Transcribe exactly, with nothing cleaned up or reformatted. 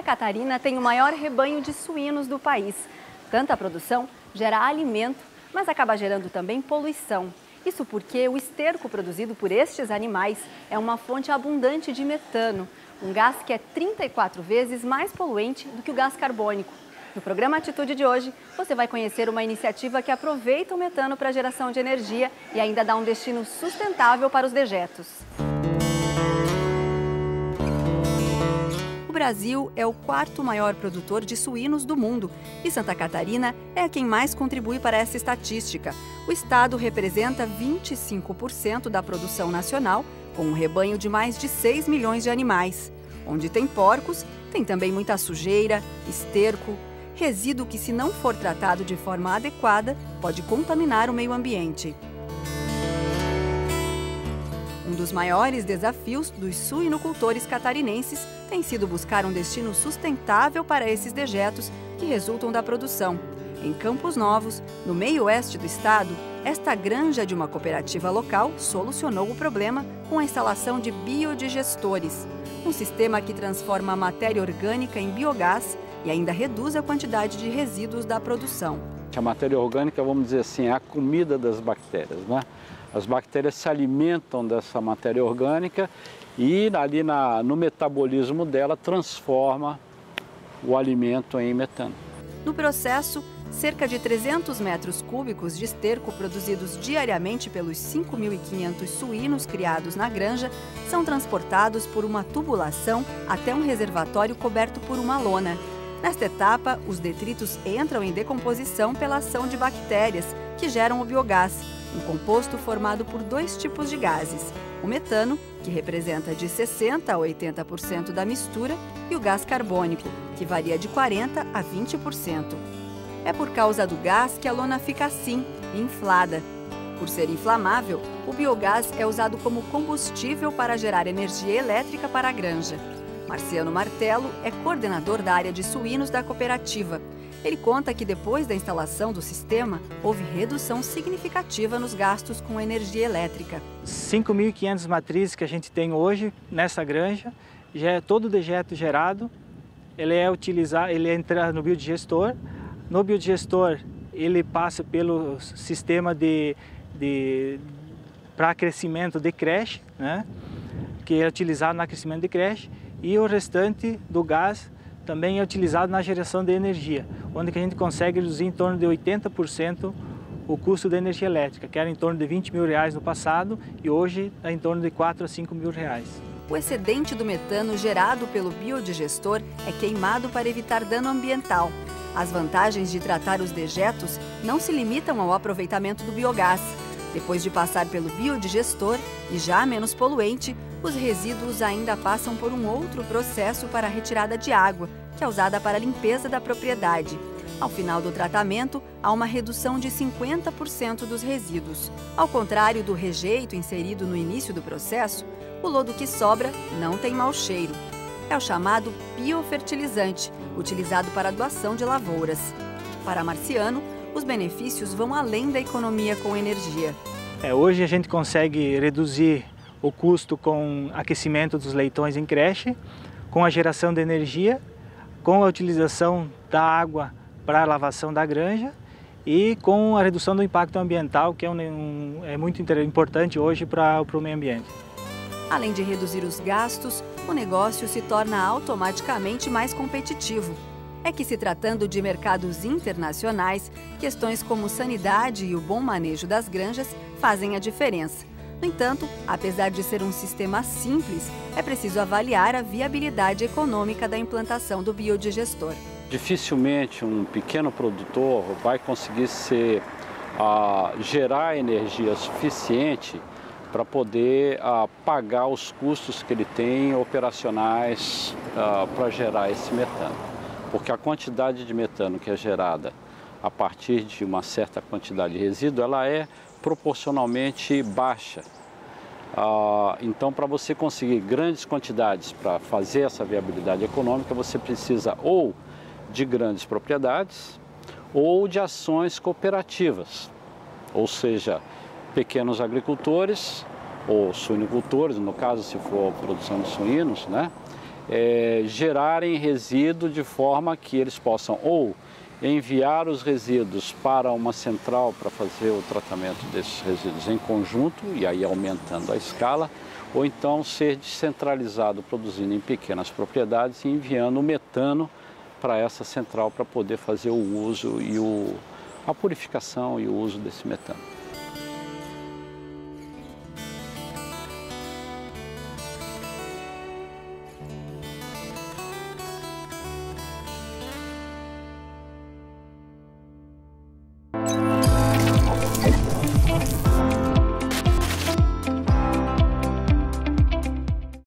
Catarina tem o maior rebanho de suínos do país. Tanta produção gera alimento, mas acaba gerando também poluição. Isso porque o esterco produzido por estes animais é uma fonte abundante de metano, um gás que é trinta e quatro vezes mais poluente do que o gás carbônico. No programa Atitude de hoje, você vai conhecer uma iniciativa que aproveita o metano para a geração de energia e ainda dá um destino sustentável para os dejetos. O Brasil é o quarto maior produtor de suínos do mundo e Santa Catarina é quem mais contribui para essa estatística. O estado representa vinte e cinco por cento da produção nacional, com um rebanho de mais de seis milhões de animais. Onde tem porcos, tem também muita sujeira, esterco, resíduo que, se não for tratado de forma adequada, pode contaminar o meio ambiente. Um dos maiores desafios dos suinocultores catarinenses tem sido buscar um destino sustentável para esses dejetos que resultam da produção. Em Campos Novos, no meio oeste do estado, esta granja de uma cooperativa local solucionou o problema com a instalação de biodigestores, um sistema que transforma a matéria orgânica em biogás e ainda reduz a quantidade de resíduos da produção. A matéria orgânica, vamos dizer assim, é a comida das bactérias, né? As bactérias se alimentam dessa matéria orgânica e ali na, no metabolismo dela transforma o alimento em metano. No processo, cerca de trezentos metros cúbicos de esterco produzidos diariamente pelos cinco mil e quinhentos suínos criados na granja são transportados por uma tubulação até um reservatório coberto por uma lona. Nesta etapa, os detritos entram em decomposição pela ação de bactérias que geram o biogás, um composto formado por dois tipos de gases: o metano, que representa de sessenta a oitenta por cento da mistura, e o gás carbônico, que varia de quarenta a vinte por cento. É por causa do gás que a lona fica assim, inflada. Por ser inflamável, o biogás é usado como combustível para gerar energia elétrica para a granja. Marciano Martelo é coordenador da área de suínos da cooperativa. Ele conta que depois da instalação do sistema, houve redução significativa nos gastos com energia elétrica. cinco mil e quinhentas matrizes que a gente tem hoje nessa granja, já é todo o dejeto gerado, ele é utilizado, ele entra no biodigestor. No biodigestor, ele passa pelo sistema de, de para crescimento de creche, né, que é utilizado no crescimento de creche, e o restante do gás também é utilizado na geração de energia, onde que a gente consegue reduzir em torno de oitenta por cento o custo da energia elétrica, que era em torno de vinte mil reais no passado e hoje é em torno de quatro a cinco mil reais. O excedente do metano gerado pelo biodigestor é queimado para evitar dano ambiental. As vantagens de tratar os dejetos não se limitam ao aproveitamento do biogás. Depois de passar pelo biodigestor e já menos poluente, os resíduos ainda passam por um outro processo para a retirada de água, que é usada para a limpeza da propriedade. Ao final do tratamento, há uma redução de cinquenta por cento dos resíduos. Ao contrário do rejeito inserido no início do processo, o lodo que sobra não tem mau cheiro. É o chamado biofertilizante, utilizado para a doação de lavouras. Para Marciano, os benefícios vão além da economia com energia. É, hoje a gente consegue reduzir o custo com aquecimento dos leitões em creche, com a geração de energia, com a utilização da água para a lavação da granja e com a redução do impacto ambiental, que é, um, um, é muito importante hoje para o meio ambiente. Além de reduzir os gastos, o negócio se torna automaticamente mais competitivo. É que, se tratando de mercados internacionais, questões como sanidade e o bom manejo das granjas fazem a diferença. No entanto, apesar de ser um sistema simples, é preciso avaliar a viabilidade econômica da implantação do biodigestor. Dificilmente um pequeno produtor vai conseguir ser, uh, gerar energia suficiente para poder uh, pagar os custos que ele tem operacionais uh, para gerar esse metano. Porque a quantidade de metano que é gerada a partir de uma certa quantidade de resíduo, ela é proporcionalmente baixa. Ah, então, para você conseguir grandes quantidades para fazer essa viabilidade econômica, você precisa ou de grandes propriedades ou de ações cooperativas, ou seja, pequenos agricultores ou suinocultores, no caso se for produção de suínos, né? é, gerarem resíduo de forma que eles possam ou enviar os resíduos para uma central para fazer o tratamento desses resíduos em conjunto, e aí aumentando a escala, ou então ser descentralizado, produzindo em pequenas propriedades e enviando o metano para essa central para poder fazer o uso e o, a purificação e o uso desse metano.